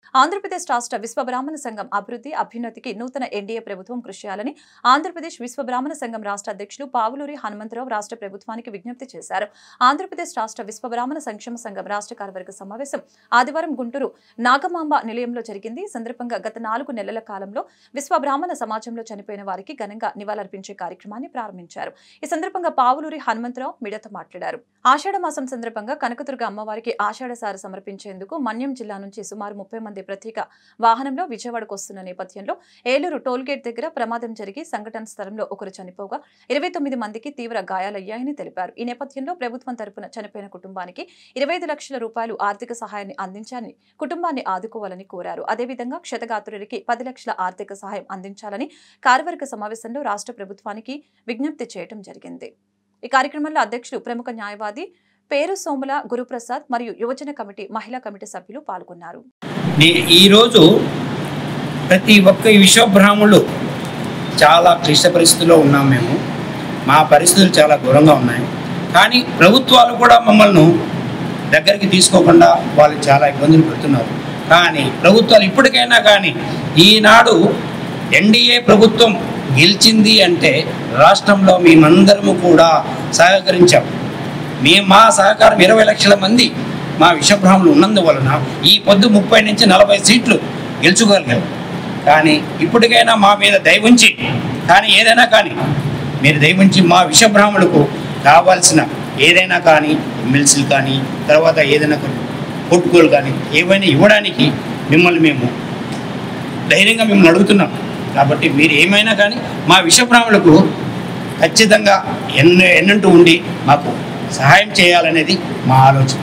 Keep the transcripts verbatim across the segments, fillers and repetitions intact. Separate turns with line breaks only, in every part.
ఆంధ్రప్రదేశ్ రాష్ట్ర విశ్వబ్రాహ్మణ సంఘం అభివృద్ధి అభ్యున్నతికి నూతన ఎన్డీఏ ప్రభుత్వం కృషి చేయాలని ఆంధ్రప్రదేశ్ విశ్వబ్రాహ్మణ సంఘం రాష్ట్ర అధ్యక్షులు పావులూరి హనుమంతరావు రాష్ట్ర ప్రభుత్వానికి విజ్ఞప్తి చేశారు. ఆంధ్రప్రదేశ్ రాష్ట్ర విశ్వబ్రాహ్మణ సంక్షేమ సంఘం రాష్ట్ర కార్యవర్గ సమావేశం ఆదివారం గుంటూరు నాగమాంబ నిలయంలో జరిగింది. ఈ సందర్భంగా గత నాలుగు నెలల కాలంలో విశ్వబ్రాహ్మణ సమాజంలో చనిపోయిన వారికి ఘనంగా నివాళులర్పించే కార్యక్రమాన్ని ప్రారంభించారు. ఈ సందర్భంగా పావులూరి హనుమంతరావు మీడియాతో మాట్లాడారు. ఆషాఢ మాసం సందర్భంగా కనకదుర్గ అమ్మవారికి ఆషాఢసార సమర్పించేందుకు మన్యం జిల్లా నుంచి సుమారు ముప్పై మంది ప్రత్యేక వాహనంలో విజయవాడకు వస్తున్న నేపథ్యంలో ఏలూరు టోల్గేట్ దగ్గర ప్రమాదం జరిగి సంఘటన స్థలంలో ఒకరు చనిపోగా ఇరవై తొమ్మిది మందికి తీవ్ర గాయాలయ్యాయని తెలిపారు. ఈ నేపథ్యంలో ప్రభుత్వం తరపున చనిపోయిన కుటుంబానికి ఇరవై ఐదు లక్షల రూపాయలు ఆర్థిక సహాయాన్ని అందించాలని కుటుంబాన్ని ఆదుకోవాలని కోరారు. అదేవిధంగా క్షతగాత్రుడికి పది లక్షల ఆర్థిక సహాయం అందించాలని కార్యవర్గ సమావేశంలో రాష్ట్ర ప్రభుత్వానికి విజ్ఞప్తి చేయడం జరిగింది. ఈ కార్యక్రమంలో అధ్యక్షులు ప్రముఖ న్యాయవాది పేరు సోముల గురుప్రసాద్ మరియు యువజన కమిటీ మహిళా కమిటీ సభ్యులు పాల్గొన్నారు.
ఈరోజు ప్రతి ఒక్క విశ్వబ్రాహ్మణులు చాలా క్లిష్ట పరిస్థితుల్లో ఉన్నాం. మేము మా పరిస్థితులు చాలా ఘోరంగా ఉన్నాయి. కానీ ప్రభుత్వాలు కూడా మమ్మల్ని దగ్గరికి తీసుకోకుండా వాళ్ళు చాలా ఇబ్బందులు పెడుతున్నారు. కానీ ప్రభుత్వాలు ఇప్పటికైనా కానీ ఈనాడు ఎన్డీఏ ప్రభుత్వం గెలిచింది అంటే రాష్ట్రంలో మేమందరము కూడా సహకరించాం. మేము మా సహకారం ఇరవై లక్షల మంది మా విశ్వబ్రాహ్మణులు ఉన్నందువలన ఈ పొద్దు ముప్పై నుంచి నలభై సీట్లు గెలుచుకోగలిగాం. కానీ ఇప్పటికైనా మా మీద దయవుంచి కానీ ఏదైనా కానీ మీరు దయవుంచి మా విశ్వబ్రాహ్మణులకు కావాల్సిన ఏదైనా కానీ ఎమ్మెల్సీలు కానీ తర్వాత ఏదైనా కొట్టుకోలు కానీ ఏవైనా ఇవ్వడానికి మిమ్మల్ని మేము ధైర్యంగా మిమ్మల్ని అడుగుతున్నాం. కాబట్టి మీరు ఏమైనా కానీ మా విశ్వబ్రాహ్మణులకు ఖచ్చితంగా ఎన్న ఎన్నంటూ ఉండి మాకు సహాయం చేయాలనేది మా ఆలోచన.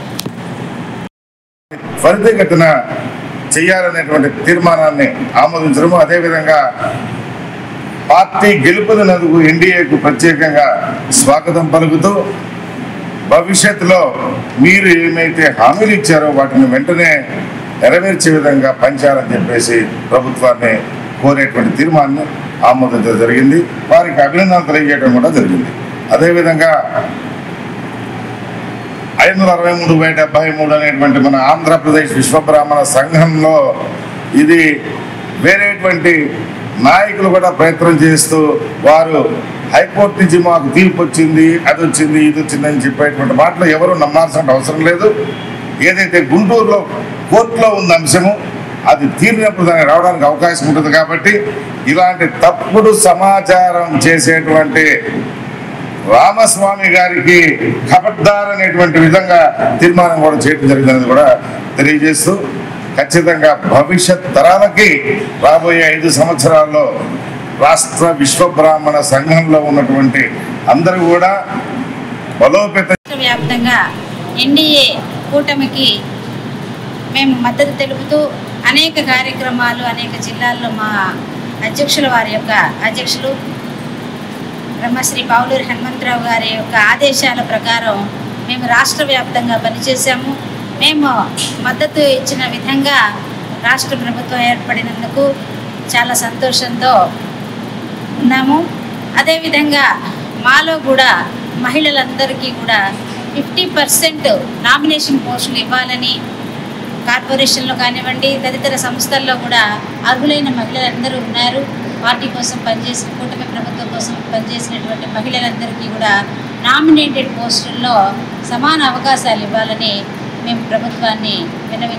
త్వరితగతిన చేయాలనేటువంటి తీర్మానాన్ని ఆమోదించడము, అదేవిధంగా పార్టీ గెలుపుదనందుకు ఎన్డీఏకు ప్రత్యేకంగా స్వాగతం పలుకుతూ భవిష్యత్తులో మీరు ఏమైతే హామీలు ఇచ్చారో వాటిని వెంటనే నెరవేర్చే విధంగా పనిచేయాలని చెప్పేసి ప్రభుత్వాన్ని కోరేటువంటి తీర్మానాన్ని ఆమోదించడం జరిగింది. వారికి అభినందనలు తెలియజేయడం కూడా జరిగింది. అదేవిధంగా ఐదు వందల అరవై మూడు బై డెబ్బై మూడు అనేటువంటి మన ఆంధ్రప్రదేశ్ విశ్వబ్రాహ్మణ సంఘంలో ఇది వేరేటువంటి నాయకులు కూడా ప్రయత్నం చేస్తూ వారు హైకోర్టు నుంచి మాకు తీర్పు వచ్చింది, అది వచ్చింది, ఇది వచ్చింది అని చెప్పేటువంటి మాటలు ఎవరు నమ్మాల్సిన అవసరం లేదు. ఏదైతే గుంటూరులో కోర్టులో ఉన్న అంశము అది తీరినప్పుడు దానికి రావడానికి అవకాశం ఉంటుంది. కాబట్టి ఇలాంటి తప్పుడు సమాచారం చేసేటువంటి రామస్వామి గారికి ఖబర్దార్ అనేటువంటి విధంగా తీర్మానం కూడా చేయడం జరిగిందని కూడా తెలియజేస్తూ ఖచ్చితంగా భవిష్యత్ తరాలకి రాబోయే ఐదు సంవత్సరాల్లో రాష్ట్ర విశ్వబ్రాహ్మణ సంఘంలో ఉన్నటువంటి అందరూ కూడా బలోపేత
వ్యాప్తంగా ఎన్డీఏ కూటమికి మేము మద్దతు తెలుపుతూ అనేక కార్యక్రమాలు అనేక జిల్లాల్లో మా అధ్యక్షుల వారి యొక్క అధ్యక్షులు బ్రహ్మశ్రీ పావులూరి హనుమంతరావు గారి యొక్క ఆదేశాల ప్రకారం మేము రాష్ట్ర వ్యాప్తంగా పనిచేసాము. మేము మద్దతు ఇచ్చిన విధంగా రాష్ట్ర ప్రభుత్వం ఏర్పడినందుకు చాలా సంతోషంతో ఉన్నాము. అదేవిధంగా మాలో కూడా మహిళలందరికీ కూడా ఫిఫ్టీ పర్సెంట్ నామినేషన్ పోస్టులు ఇవ్వాలని కార్పొరేషన్లో కానివ్వండి తదితర సంస్థల్లో కూడా అర్హులైన మహిళలందరూ ఉన్నారు. పార్టీ కోసం పనిచేసిన కూటమి ప్రభుత్వం కోసం పనిచేసినటువంటి మహిళలందరికీ కూడా నామినేటెడ్ పోస్టుల్లో సమాన అవకాశాలు ఇవ్వాలని మేము ప్రభుత్వాన్ని విన్నవి